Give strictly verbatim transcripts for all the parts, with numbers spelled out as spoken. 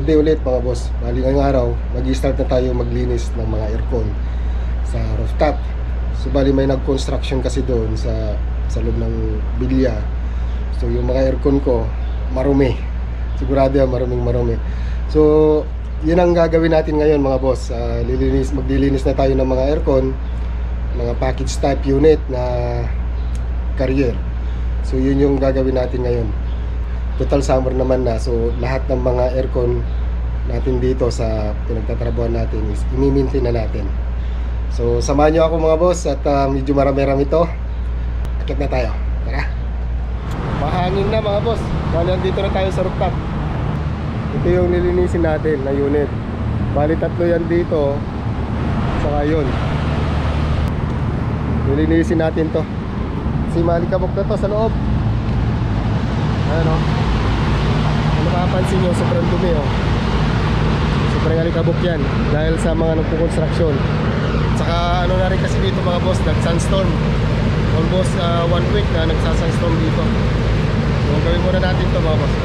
Saturday ulit mga boss. Bali ngayong araw, mag-i-start na tayo maglinis ng mga aircon sa rooftop. So bali may nag-construction kasi doon sa sa loob ng bilya. So yung mga aircon ko marumi. Sigurado yan, maruming marumi. So yun ang gagawin natin ngayon mga boss. Uh, lilinis, maglilinis na tayo ng mga aircon, mga package type unit na carrier. So yun yung gagawin natin ngayon. Total summer naman na, so lahat ng mga aircon natin dito sa pinagtatrabuhan natin is i-maintain na natin. So samahan nyo ako mga boss at uh, medyo marami-rami ito. Akit na tayo, tara. Mahangin na mga boss. Bali dito na tayo sa rooftop. Ito yung nilinisin natin na unit. Bali tatlo yan dito. Saka yun, nilinisin natin to. Si malikabok na to sa loob. Ayan o. Kung makapansin nyo, sobrang dumi o. Sobrang alikabok yan dahil sa mga nagpo-construction. Saka ano na rin kasi dito mga boss, nag-sunstorm. Almost uh, one week na nagsa-sunstorm dito. So gawin muna natin to mga boss.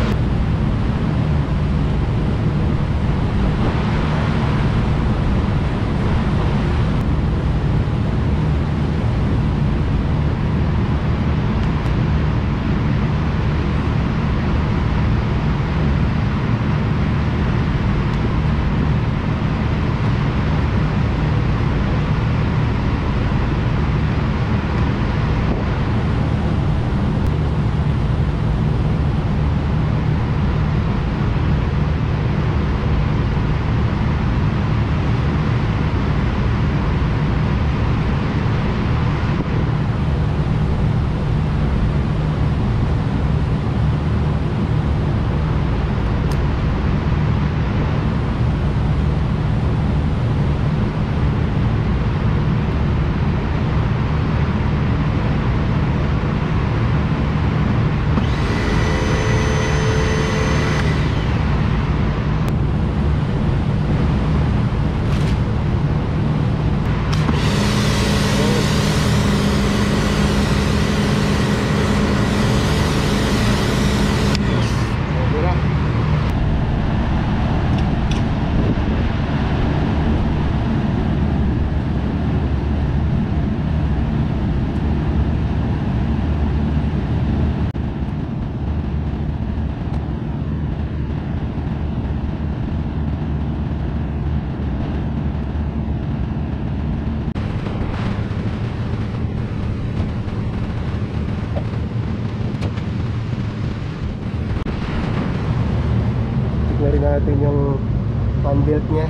Tignan natin yung fan belt nya.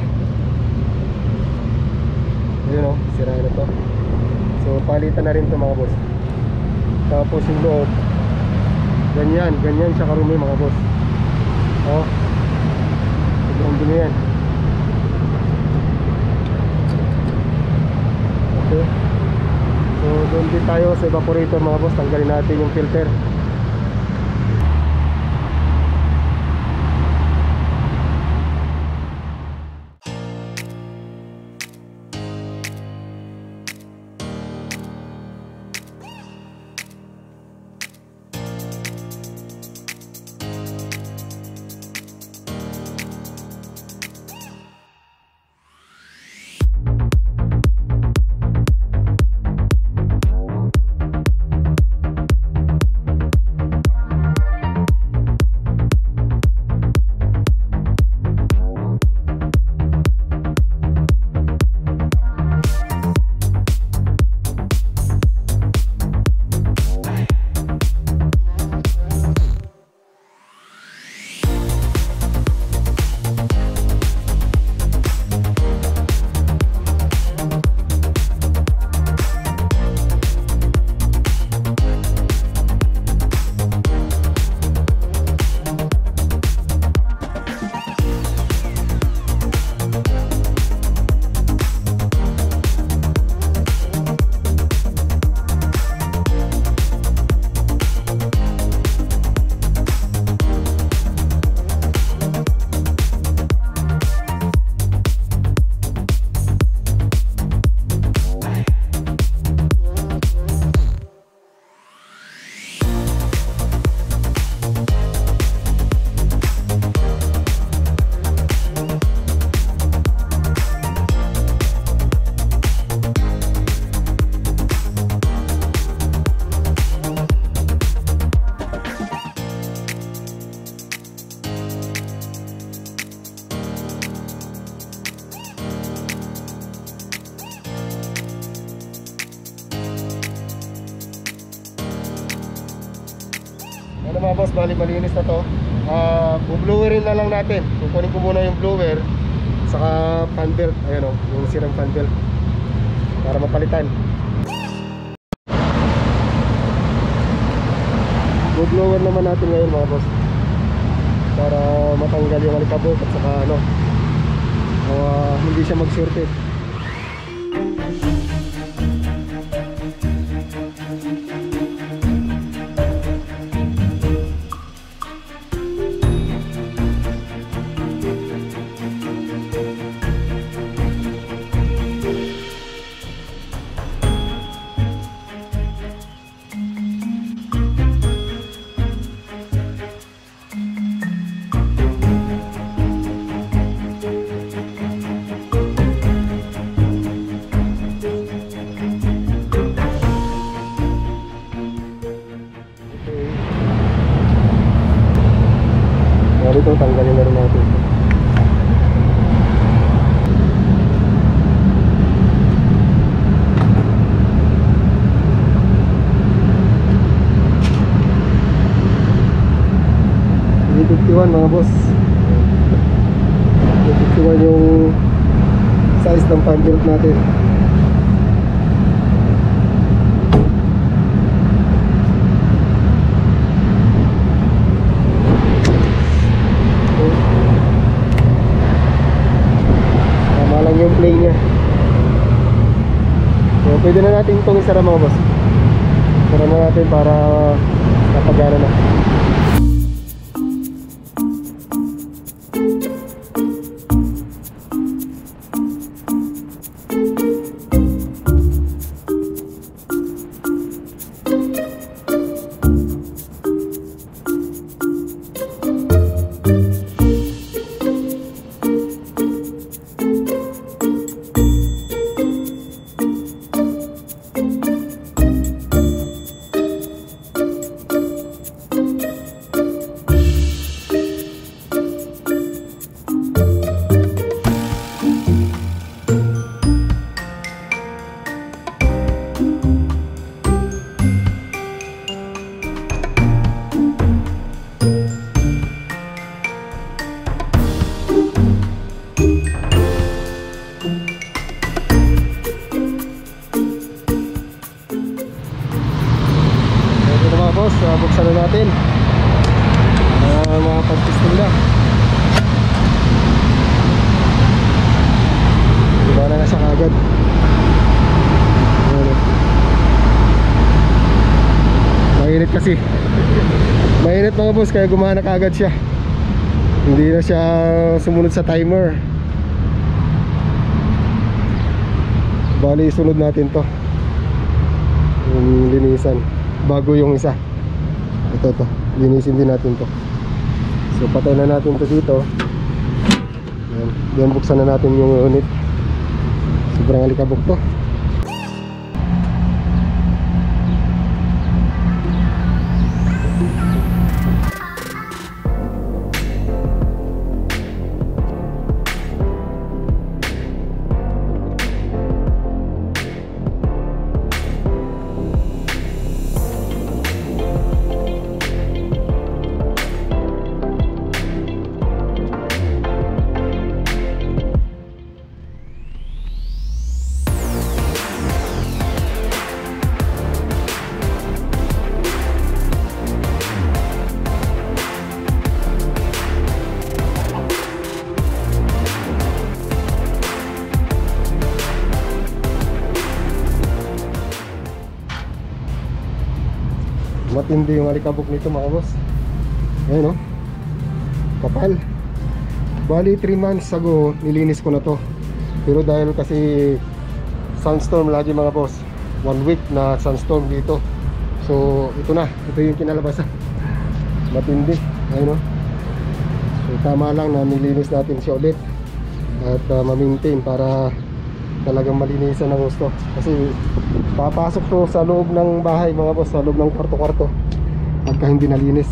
Ayun o, sira na to. So palitan na rin to mga boss. Tapos yung loob, ganyan, ganyan siya karumi mga boss. O, sobrang dumi yan. Okay. So doon din tayo sa evaporator mga boss. Tanggalin natin yung filter. Ano mga boss, bali malinis na to. Uh, bublowerin na lang natin. Kukunin ko muna yung blower saka fan belt, ayan o, yung sirang fan belt para mapalitan. Bublower naman natin ngayon mga boss para matanggal yung alikabok at saka ano, uh, hindi siya mag-shorted. Ito, tanggalin na rin natin. three fifty-one mga boss. three fifty-one yung size ng fan belt natin. Yung play niya. So, pwede na natin itong isara mga boss. Isara na natin para napagana na. Boss, uh, buksan na natin uh, mga pag-piston na. Diba na nasa kagad. Ayan. Mainit kasi. Mainit mga boss, kaya gumana kagad siya. Hindi na siya sumunod sa timer. Bali isunod natin to, yung linisan bago yung isa. Ito to, linisin din natin to. So patay na natin to dito. Yan, yan buksan na natin yung unit. Sobrang alikabok to. Matindi yung alikabok nito mga boss. Ayun o, kapal. Bali three months ago nilinis ko na to, pero dahil kasi sunstorm lagi mga boss, one week na sunstorm dito. So ito na, ito yung kinalabasan. Matindi. Ayun o. So tama lang na nilinis natin siya ulit at uh, ma-maintain para talagang malinisan ng gusto. Kasi papasok to sa loob ng bahay mga boss, sa loob ng kwarto-kwarto pagka hindi nalinis.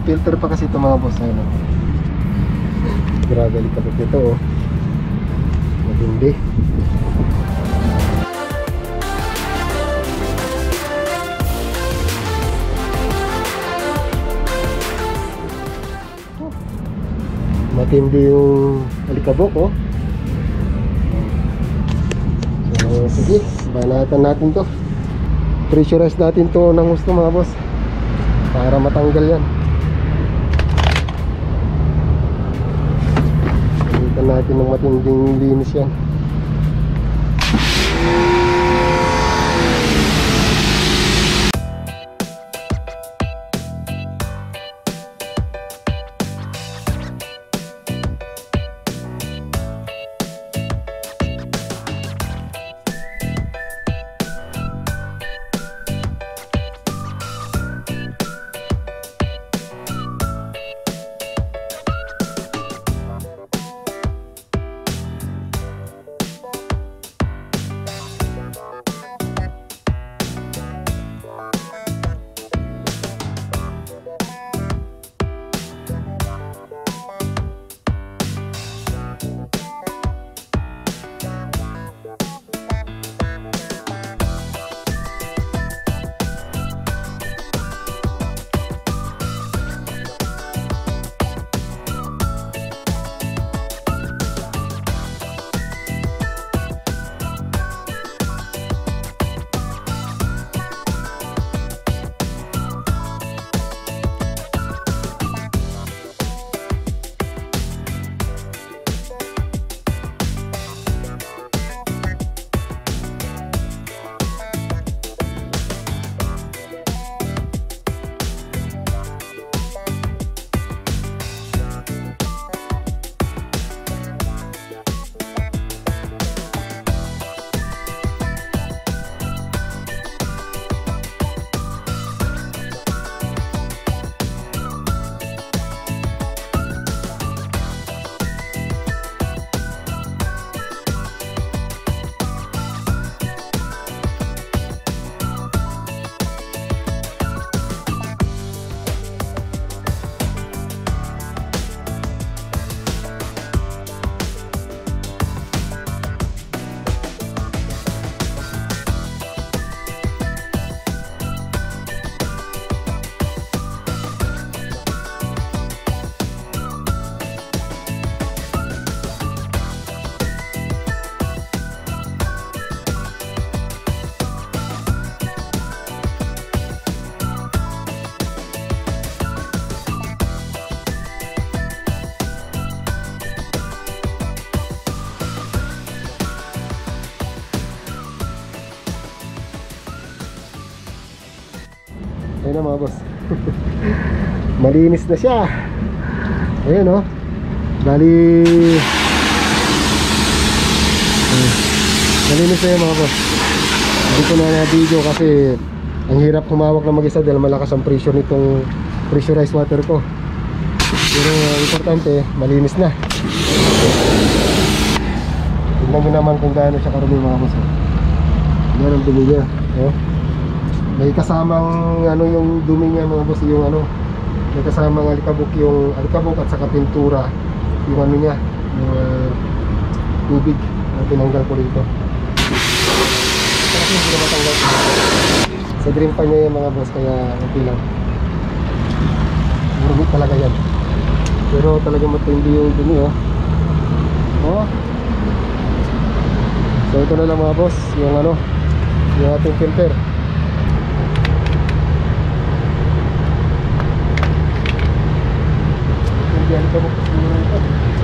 filter pa kasi ito mga boss. Ano? Grabe likabok nito oh. Matindi. Matindi yung alikabok oh. So sige, banatan natin to. Pressurize natin to ng gusto mga boss para matanggal yan. Gamitan natin ng matinding linis yan. Ayun na mga boss. Malinis na siya. Ayun oh. Bali malinis na yun mga boss. Hindi ko na na-video kasi ang hirap humawak na mag-isa dahil malakas ang pressure nitong pressurized water ko. Pero uh, importante, malinis na. Tignan nyo naman kung gaano siya karumi mga boss. Yan ang dumi niya oh. May kasamang ano yung dumi niya mga boss, yung ano, may kasamang alikabok, yung alikabok at saka pintura, yung ano niya, yung uh, tubig na tinanggal ko rito. Kasi hindi na matanggal sa dream pa niya yung mga boss, kaya okay lang. Marumi talaga yan, pero talaga matindi yung dumi oh. Oh. So ito na lang mga boss, yung ano, yung ating filter. Yan ka mo kasi muna ito.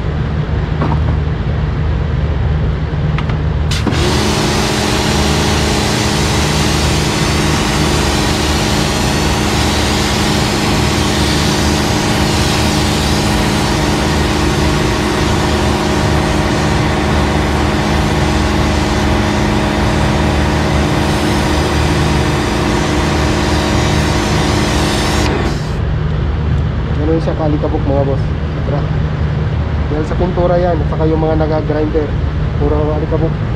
Ganun siya kalikabok mga boss. Dahil sa pintura yan, at saka yung mga naga-grinder, puro alikabok.